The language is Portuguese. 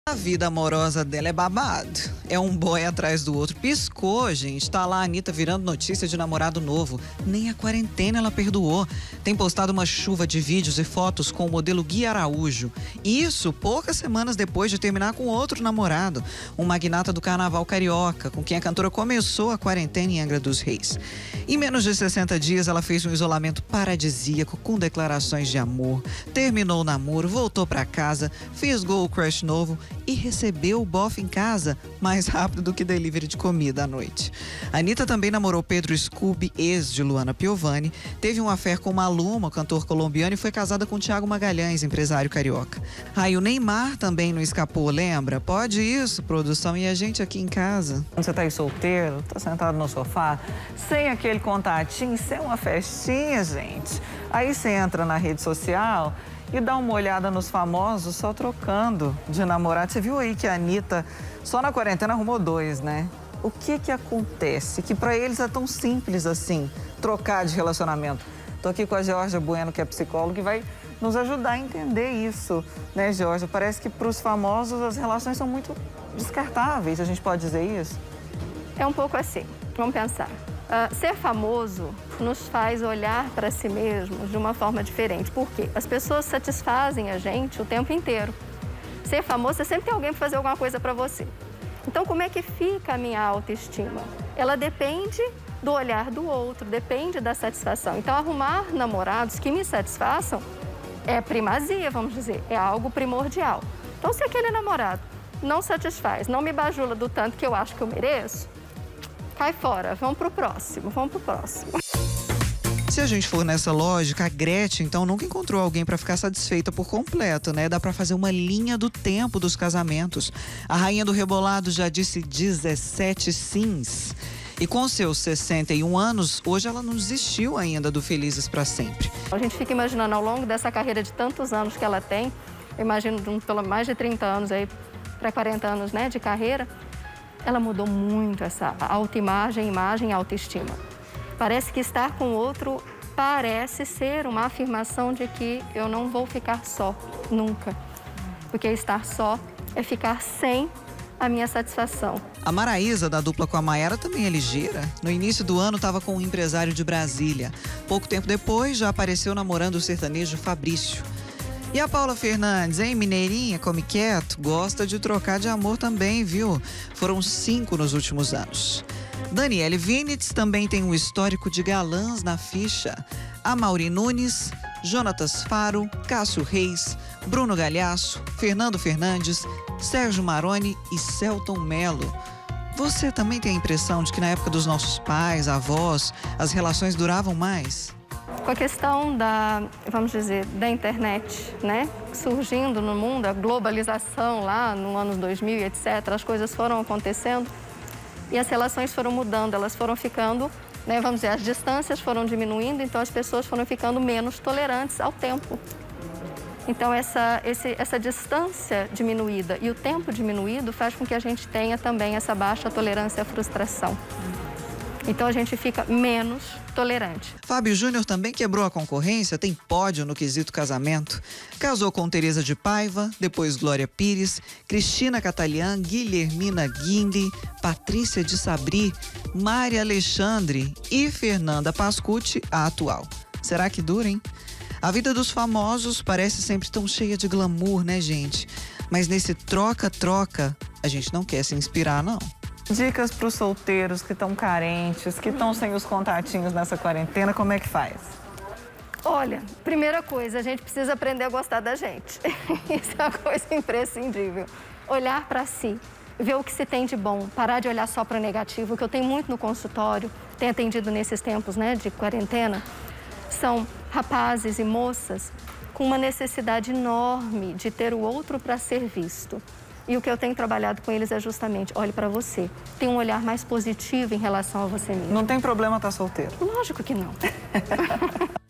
A vida amorosa dela é babado. É um boy atrás do outro. Piscou, gente. Tá lá a Anitta virando notícia de namorado novo. Nem a quarentena ela perdoou. Tem postado uma chuva de vídeos e fotos com o modelo Gui Araújo. Isso poucas semanas depois de terminar com outro namorado, um magnata do carnaval carioca, com quem a cantora começou a quarentena em Angra dos Reis. Em menos de 60 dias, ela fez um isolamento paradisíaco com declarações de amor, terminou o namoro, voltou pra casa, fisgou o crush novo e recebeu o bofe em casa mais rápido do que delivery de comida à noite. A Anitta também namorou Pedro Scooby, ex de Luana Piovani, teve um affair com Maluma, cantor colombiano, e foi casada com Thiago Magalhães, empresário carioca. Aí o Neymar também não escapou, lembra? Pode isso, produção, e a gente aqui em casa. Quando você tá aí solteiro, tá sentado no sofá, sem aquele contatinho, sem uma festinha, gente. Aí você entra na rede social e dá uma olhada nos famosos só trocando de namorado. Você viu aí que a Anitta, só na quarentena, arrumou 2, né? O que acontece? Que pra eles é tão simples assim, trocar de relacionamento. Tô aqui com a Georgia Bueno, que é psicóloga, e vai nos ajudar a entender isso, né, Georgia? Parece que pros famosos as relações são muito descartáveis, a gente pode dizer isso? É um pouco assim, vamos pensar. Ser famoso nos faz olhar para si mesmo de uma forma diferente. Por quê? As pessoas satisfazem a gente o tempo inteiro. Ser famoso, você sempre tem alguém para fazer alguma coisa para você. Então, como é que fica a minha autoestima? Ela depende do olhar do outro, depende da satisfação. Então, arrumar namorados que me satisfaçam é primazia, vamos dizer, é algo primordial. Então, se aquele namorado não satisfaz, não me bajula do tanto que eu acho que eu mereço, cai fora, vamos pro próximo. Se a gente for nessa lógica, a Gretchen, então, nunca encontrou alguém para ficar satisfeita por completo, né? Dá para fazer uma linha do tempo dos casamentos. A rainha do rebolado já disse 17 sims. E com seus 61 anos, hoje ela não desistiu ainda do Felizes para Sempre. A gente fica imaginando, ao longo dessa carreira de tantos anos que ela tem, eu imagino pelo mais de 30 anos aí, para 40 anos, né, de carreira, ela mudou muito essa autoimagem, imagem e autoestima. Parece que estar com o outro parece ser uma afirmação de que eu não vou ficar só, nunca. Porque estar só é ficar sem a minha satisfação. A Maraísa, da dupla com a Maiara, também é ligeira. No início do ano, estava com um empresário de Brasília. Pouco tempo depois, já apareceu namorando o sertanejo Fabrício. E a Paula Fernandes, hein, mineirinha, come quieto, gosta de trocar de amor também, viu? Foram 5 nos últimos anos. Daniele Vinitz também tem um histórico de galãs na ficha. Amaury Nunes, Jonatas Faro, Cássio Reis, Bruno Galhaço, Fernando Fernandes, Sérgio Maroni e Selton Mello. Você também tem a impressão de que na época dos nossos pais, avós, as relações duravam mais? Com a questão vamos dizer, da internet, né, surgindo no mundo, a globalização lá no ano 2000 e etc., as coisas foram acontecendo e as relações foram mudando, elas foram ficando, né, vamos dizer, as distâncias foram diminuindo, então as pessoas foram ficando menos tolerantes ao tempo. Então essa distância diminuída e o tempo diminuído faz com que a gente tenha também essa baixa tolerância à frustração. Então a gente fica menos tolerante. Fábio Júnior também quebrou a concorrência, tem pódio no quesito casamento. Casou com Teresa de Paiva, depois Glória Pires, Cristina Catalian, Guilhermina Guindy, Patrícia de Sabri, Mária Alexandre e Fernanda Pascucci, a atual. Será que dura, hein? A vida dos famosos parece sempre tão cheia de glamour, né, gente? Mas nesse troca-troca, a gente não quer se inspirar, não. Dicas para os solteiros que estão carentes, que estão sem os contatinhos nessa quarentena, como é que faz? Olha, primeira coisa, a gente precisa aprender a gostar da gente. Isso é uma coisa imprescindível. Olhar para si, ver o que se tem de bom, parar de olhar só para o negativo, que eu tenho muito no consultório, tenho atendido nesses tempos, né, de quarentena, são rapazes e moças com uma necessidade enorme de ter o outro para ser visto. E o que eu tenho trabalhado com eles é justamente, olhe para você, tem um olhar mais positivo em relação a você mesmo. Não tem problema estar solteiro? Lógico que não.